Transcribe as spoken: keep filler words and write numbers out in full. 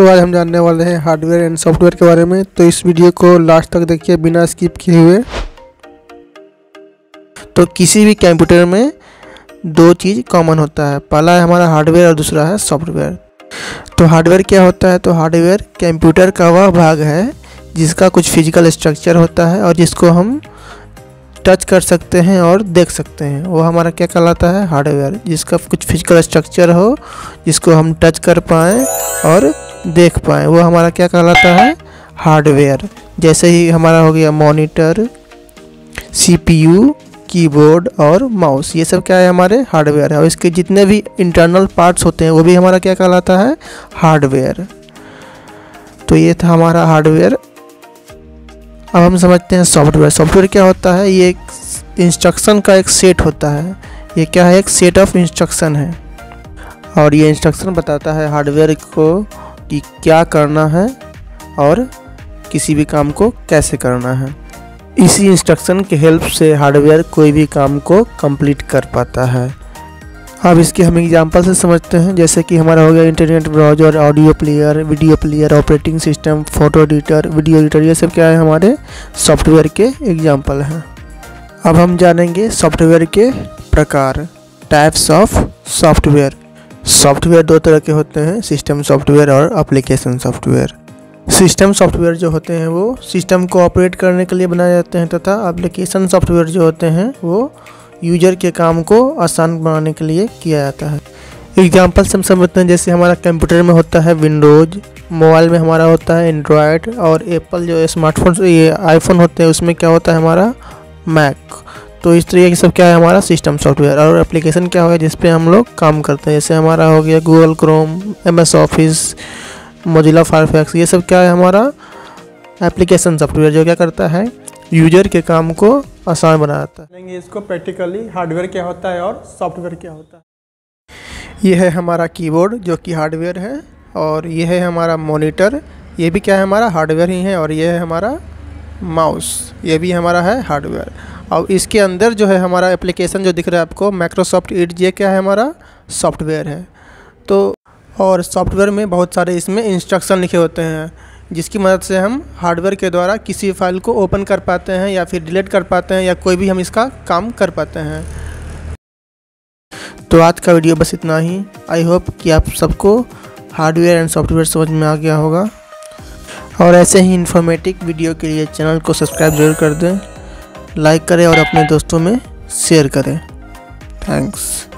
दोस्तों, आज हम जानने वाले हैं हार्डवेयर एंड सॉफ्टवेयर के बारे में। तो इस वीडियो को लास्ट तक देखिए बिना स्किप किए हुए। तो किसी भी कंप्यूटर में दो चीज़ कॉमन होता है, पहला है हमारा हार्डवेयर और दूसरा है सॉफ्टवेयर। तो हार्डवेयर क्या होता है? तो हार्डवेयर कंप्यूटर का वह भाग है जिसका कुछ फिजिकल स्ट्रक्चर होता है और जिसको हम टच कर सकते हैं और देख सकते हैं, वो हमारा क्या कहलाता है? हार्डवेयर। जिसका कुछ फिजिकल स्ट्रक्चर हो, जिसको हम टच कर पाएँ और देख पाएँ, वो हमारा क्या कहलाता है? हार्डवेयर। जैसे ही हमारा हो गया मॉनिटर, सीपीयू, कीबोर्ड और माउस, ये सब क्या है? हमारे हार्डवेयर है। और इसके जितने भी इंटरनल पार्ट्स होते हैं वो भी हमारा क्या कहलाता है? हार्डवेयर। तो ये था हमारा हार्डवेयर। अब हम समझते हैं सॉफ्टवेयर। सॉफ्टवेयर क्या होता है? ये एक इंस्ट्रक्शन का एक सेट होता है। ये क्या है? एक सेट ऑफ इंस्ट्रक्शन है और ये इंस्ट्रक्शन बताता है हार्डवेयर को कि क्या करना है और किसी भी काम को कैसे करना है। इसी इंस्ट्रक्शन के हेल्प से हार्डवेयर कोई भी काम को कंप्लीट कर पाता है। अब इसके हम एग्जांपल से समझते हैं। जैसे कि हमारा हो गया internet browser, audio player, video player, operating system, photo editor, video editor, ये सब क्या है? हमारे सॉफ्टवेयर के एग्जांपल हैं। अब हम जानेंगे सॉफ्टवेयर के प्रकार, टाइप्स ऑफ सॉफ्टवेयर। सॉफ्टवेयर दो तरह के होते हैं, सिस्टम सॉफ्टवेयर और एप्लीकेशन सॉफ्टवेयर। सिस्टम सॉफ्टवेयर जो होते हैं वो सिस्टम को ऑपरेट करने के लिए बनाए जाते हैं, तथा एप्लीकेशन सॉफ्टवेयर जो होते हैं वो यूजर के काम को आसान बनाने के लिए किया जाता है। एग्जाम्पल से हम समझते हैं। जैसे हमारा कंप्यूटर में होता है विंडोज़, मोबाइल में हमारा होता है एंड्रॉयड, और एप्पल जो स्मार्टफोन ये आईफोन होते हैं उसमें क्या होता है? हमारा मैक। तो इस तरीके की सब क्या है? हमारा सिस्टम सॉफ्टवेयर। और एप्लीकेशन क्या होगा? जिस पे हम लोग काम करते हैं। जैसे हमारा हो गया Google Chrome, M S Office, Mozilla Firefox, ये सब क्या है? हमारा एप्लीकेशन सॉफ्टवेयर जो क्या करता है? यूजर के काम को आसान बनाता है। इसको प्रैक्टिकली हार्डवेयर क्या होता है और सॉफ्टवेयर क्या होता है। ये है हमारा कीबोर्ड जो कि हार्डवेयर है, और ये है हमारा मॉनिटर, ये भी क्या है? हमारा हार्डवेयर ही है। और ये है हमारा माउस, ये भी हमारा है हार्डवेयर। और इसके अंदर जो है हमारा एप्लीकेशन जो दिख रहा है आपको, माइक्रोसॉफ्ट एड्ज, ये क्या है? हमारा सॉफ्टवेयर है। तो और सॉफ्टवेयर में बहुत सारे इसमें इंस्ट्रक्शन लिखे होते हैं जिसकी मदद से हम हार्डवेयर के द्वारा किसी फाइल को ओपन कर पाते हैं या फिर डिलीट कर पाते हैं, या कोई भी हम इसका काम कर पाते हैं। तो आज का वीडियो बस इतना ही। आई होप कि आप सबको हार्डवेयर एंड सॉफ्टवेयर समझ में आ गया होगा। और ऐसे ही इन्फॉर्मेटिव वीडियो के लिए चैनल को सब्सक्राइब जरूर कर दें, लाइक करें और अपने दोस्तों में शेयर करें। थैंक्स।